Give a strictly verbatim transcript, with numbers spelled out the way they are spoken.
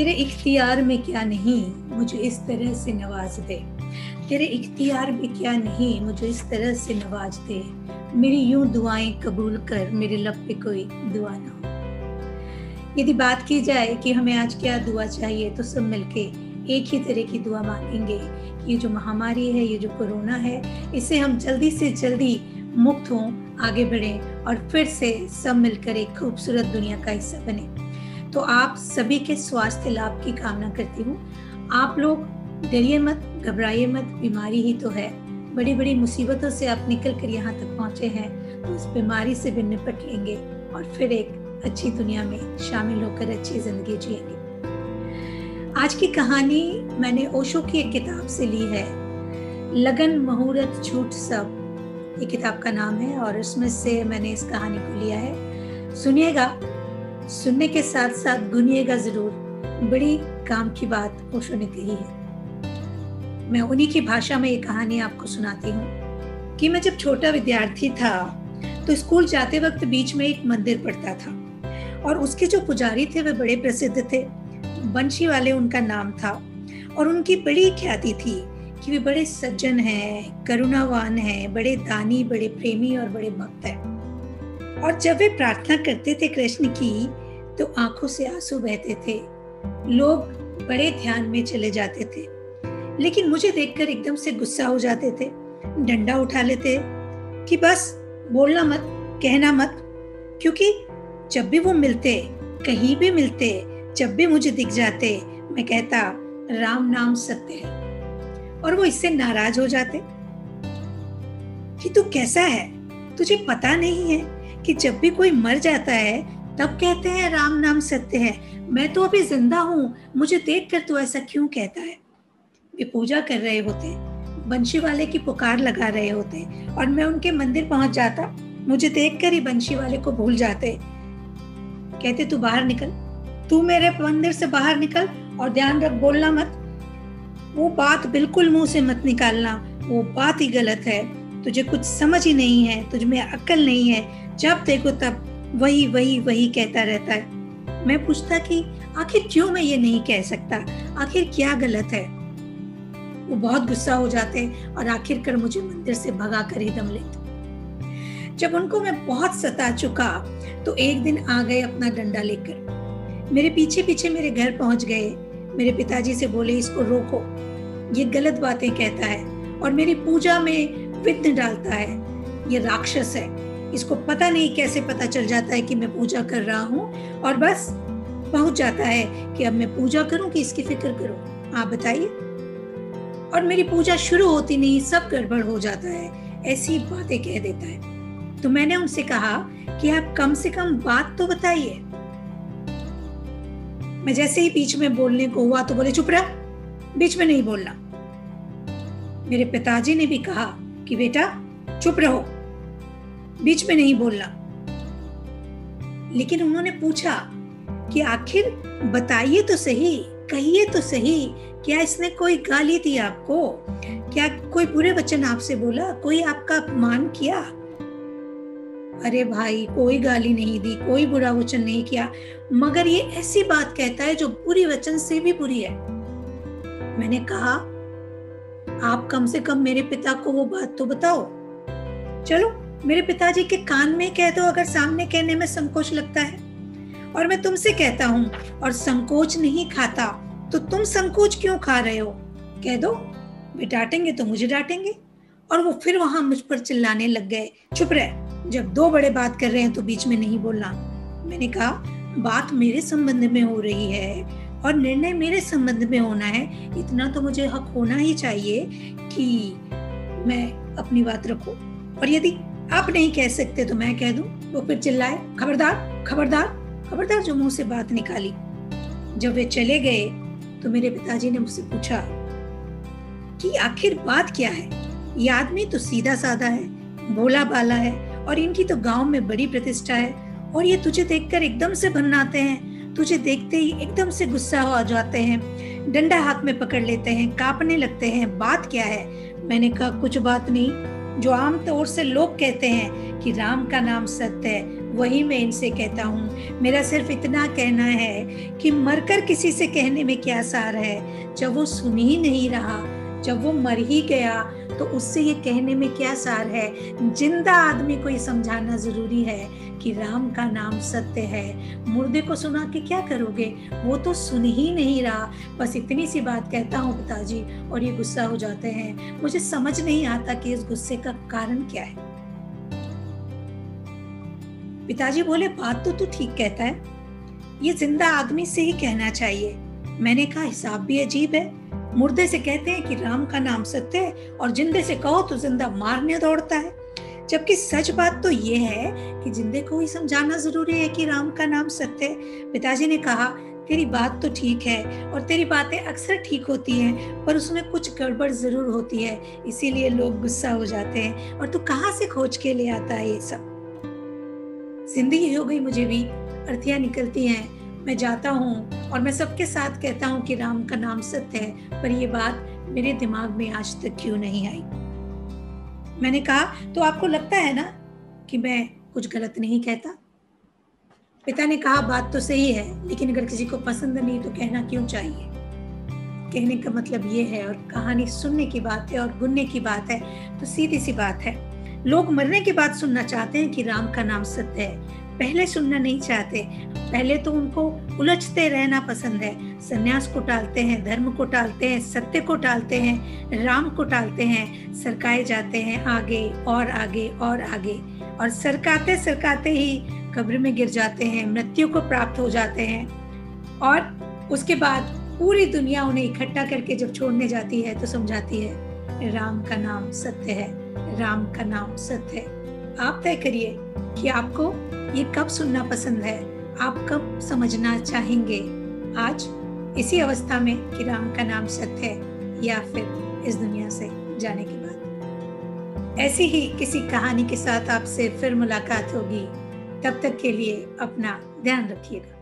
तेरे इख्तियार में क्या नहीं मुझे इस तरह से नवाज दे। तेरे इख्तियार में क्या नहीं मुझे इस तरह से नवाज दे। मेरी यूं दुआएं कबूल कर, मेरे लब पे कोई दुआ ना हो। यदि बात की जाए कि हमें आज क्या दुआ चाहिए, तो सब मिलके एक ही तरह की दुआ मांगेंगे। ये जो महामारी है, ये जो कोरोना है, इससे हम जल्दी से जल्दी मुक्त हों, आगे बढ़ें और फिर से सब मिलकर एक खूबसूरत दुनिया का हिस्सा बने। तो आप सभी के स्वास्थ्य लाभ की कामना करती हूँ। आप लोग डरिए मत, घबराइए मत, बीमारी ही तो है। बड़ी बड़ी मुसीबतों से आप निकल कर यहाँ तक पहुँचे हैं, तो उस बीमारी से भी निपट लेंगे और फिर एक अच्छी दुनिया में शामिल होकर अच्छी जिंदगी जिएंगे। आज की कहानी मैंने ओशो की एक किताब से ली है, लगन मुहूर्त झूठ सब, ये किताब का नाम है और उसमें से मैंने इस कहानी को लिया है। सुनिएगा, सुनने के साथ साथ गुनिएगा जरूर। बड़ी काम की बात ओशो ने कही है। मैं उन्हीं की भाषा में ये कहानी आपको सुनाती हूँ कि मैं जब छोटा विद्यार्थी था तो स्कूल जाते वक्त बीच में एक मंदिर पड़ता था और उसके जो पुजारी थे वे बड़े प्रसिद्ध थे। बंशी वाले उनका नाम था और उनकी बड़ी ख्याति थी कि वे बड़े सज्जन हैं, करुणावान हैं, बड़े दानी, बड़े प्रेमी और बड़े भक्त हैं। और जब वे प्रार्थना करते थे कृष्ण की, तो आंखों से आंसू बहते थे। लोग बड़े ध्यान में चले जाते थे, लेकिन मुझे देखकर एकदम से गुस्सा हो जाते थे, डंडा उठा लेते कि बस बोलना मत, कहना मत। क्योंकि जब भी वो मिलते, कहीं भी मिलते, जब भी मुझे दिख जाते, मैं कहता राम नाम सत्य है, और वो इससे नाराज हो जाते कि तू कैसा है, तुझे पता नहीं है कि जब भी कोई मर जाता है तब कहते हैं राम नाम सत्य है। मैं तो अभी जिंदा हूँ, मुझे देखकर तू ऐसा क्यों कहता है। वे पूजा कर रहे होते, बंशी वाले की पुकार लगा रहे होते और मैं उनके मंदिर पहुंच जाता। मुझे देखकर ही बंशी वाले को भूल जाते, कहते तू बाहर निकल, तू मेरे मंदिर से बाहर निकल और ध्यान रख, बोलना मत, वो बात बिल्कुल मुंह से मत निकालना, वो बात ही गलत है, तुझे कुछ समझ ही नहीं है, तुझ में अक्ल नहीं है, जब देखो तब वही वही वही कहता रहता है। मैं पूछता कि आखिर क्यों मैं ये नहीं कह सकता, आखिर क्या गलत है। वो बहुत गुस्सा हो जाते और आखिरकार मुझे मंदिर से भगा कर ही दम लेते। जब उनको मैं बहुत सता चुका तो एक दिन आ गए अपना डंडा लेकर, मेरे पीछे पीछे मेरे घर पहुंच गए। मेरे पिताजी से बोले इसको रोको, ये गलत बातें कहता है और मेरी पूजा में विघ्न डालता है, ये राक्षस है, इसको पता नहीं कैसे पता चल जाता है कि मैं पूजा कर रहा हूँ और बस पहुंच जाता है कि अब मैं पूजा करूं कि इसकी फिक्र करूं, आप बताइए। और मेरी पूजा शुरू होती नहीं सब गड़बड़ हो जाता है, ऐसी बातें कह देता है। तो मैंने उनसे कहा कि आप कम से कम बात तो बताइए। मैं जैसे ही बीच में बोलने को हुआ तो बोले चुप रह, बीच में नहीं बोलना। मेरे पिताजी ने भी कहा कि बेटा चुप रहो, बीच में नहीं बोलना। लेकिन उन्होंने पूछा कि आखिर बताइए तो सही, कहिए तो सही, क्या इसने कोई गाली दी आपको, क्या कोई बुरे वचन आपसे बोला, कोई आपका अपमान किया। अरे भाई, कोई गाली नहीं दी, कोई बुरा वचन नहीं किया, मगर ये ऐसी बात कहता है जो बुरी वचन से भी बुरी है। मैंने कहा आप कम से कम मेरे पिता को वो बात तो बताओ। चलो मेरे पिताजी के कान में कह दो अगर सामने कहने में संकोच लगता है। और मैं तुमसे कहता हूँ और संकोच नहीं खाता, तो तुम संकोच क्यों खा रहे हो, कह दो। वे डांटेंगे तो मुझे डांटेंगे। और वो फिर वहां मुझ पर चिल्लाने लग गए, चुप रह, जब दो बड़े बात कर रहे हैं तो बीच में नहीं बोलना। मैंने कहा बात मेरे संबंध में हो रही है और निर्णय मेरे संबंध में होना है, इतना तो मुझे हक होना ही चाहिए कि मैं अपनी बात रखूं। और यदि आप नहीं कह सकते तो मैं कह दूं। वो फिर चिल्लाए, खबरदार खबरदार खबरदार, जो मुंह से बात निकाली। जब वे चले गए तो मेरे पिताजी ने मुझसे पूछा कि आखिर बात क्या है। ये आदमी तो सीधा साधा है, भोला भाला है और इनकी तो गांव में बड़ी प्रतिष्ठा है, और ये तुझे देखकर एकदम से भन्नाते हैं, तुझे देखते ही एकदम से गुस्सा हो जाते हैं, डंडा हाथ में पकड़ लेते हैं, कांपने लगते हैं, बात क्या है। मैंने कहा कुछ बात नहीं, जो आम तौर से लोग कहते हैं कि राम का नाम सत्य है, वही मैं इनसे कहता हूँ। मेरा सिर्फ इतना कहना है कि मरकर किसी से कहने में क्या सार है, जब वो सुन ही नहीं रहा, जब वो मर ही गया तो उससे ये कहने में क्या सार है। जिंदा आदमी को ये समझाना जरूरी है कि राम का नाम सत्य है। मुर्दे को सुना के क्या करोगे, वो तो सुन ही नहीं रहा। बस इतनी सी बात कहता हूँ पिताजी, और ये गुस्सा हो जाते हैं। मुझे समझ नहीं आता कि इस गुस्से का कारण क्या है। पिताजी बोले, बात तो तू ठीक कहता है, ये जिंदा आदमी से ही कहना चाहिए। मैंने कहा, हिसाब भी अजीब है। मुर्दे से कहते हैं कि राम का नाम सत्य है, और जिंदे से कहो तो जिंदा मारने दौड़ता है। जबकि सच बात तो ये है कि जिंदे को ही समझाना जरूरी है कि राम का नाम सत्य है। पिताजी ने कहा, तेरी बात तो ठीक है, और तेरी बातें अक्सर ठीक होती हैं, पर उसमें कुछ गड़बड़ जरूर होती है, इसीलिए लोग गुस्सा हो जाते हैं। और तू कहाँ से खोज के ले आता है ये सब। जिंदगी हो गई, मुझे भी अर्थियां निकलती हैं। मैं जाता हूँ और मैं सबके साथ कहता हूँ कि राम का नाम सत्य है, पर ये बात मेरे दिमाग में आज तक क्यों नहीं आई। मैंने कहा, तो आपको लगता है ना कि मैं कुछ गलत नहीं कहता। पिता ने कहा, बात तो सही है, लेकिन अगर किसी को पसंद नहीं तो कहना क्यों चाहिए। कहने का मतलब ये है, और कहानी सुनने की बात है और गुनने की बात है, तो सीधी सी बात है। लोग मरने के बाद सुनना चाहते हैं कि राम का नाम सत्य है, पहले सुनना नहीं चाहते। पहले तो उनको उलझते रहना पसंद है। सन्यास को टालते हैं, धर्म को टालते हैं, सत्य को टालते हैं, राम को टालते हैं, सरकाए जाते हैं आगे और आगे और आगे, और सरकाते सरकाते ही कब्र में गिर जाते हैं, मृत्यु को प्राप्त हो जाते हैं। और उसके बाद पूरी दुनिया उन्हें इकट्ठा करके जब छोड़ने जाती है तो समझाती है, राम का नाम सत्य है, राम का नाम सत्य है। आप तय करिए कि आपको ये कब सुनना पसंद है, आप कब समझना चाहेंगे। आज इसी अवस्था में कि राम का नाम सत्य है, या फिर इस दुनिया से जाने के बाद। ऐसी ही किसी कहानी के साथ आपसे फिर मुलाकात होगी। तब तक के लिए अपना ध्यान रखिएगा।